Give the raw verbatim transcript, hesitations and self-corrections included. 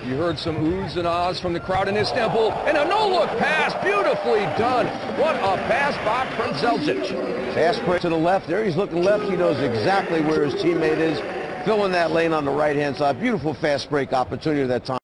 You heard some oohs and ahs from the crowd in Istanbul, and a no-look pass, beautifully done. What a pass by Preldzic. Pass break to the left there. He's looking left. He knows exactly where his teammate is. Filling that lane on the right-hand side. Beautiful fast break opportunity that time.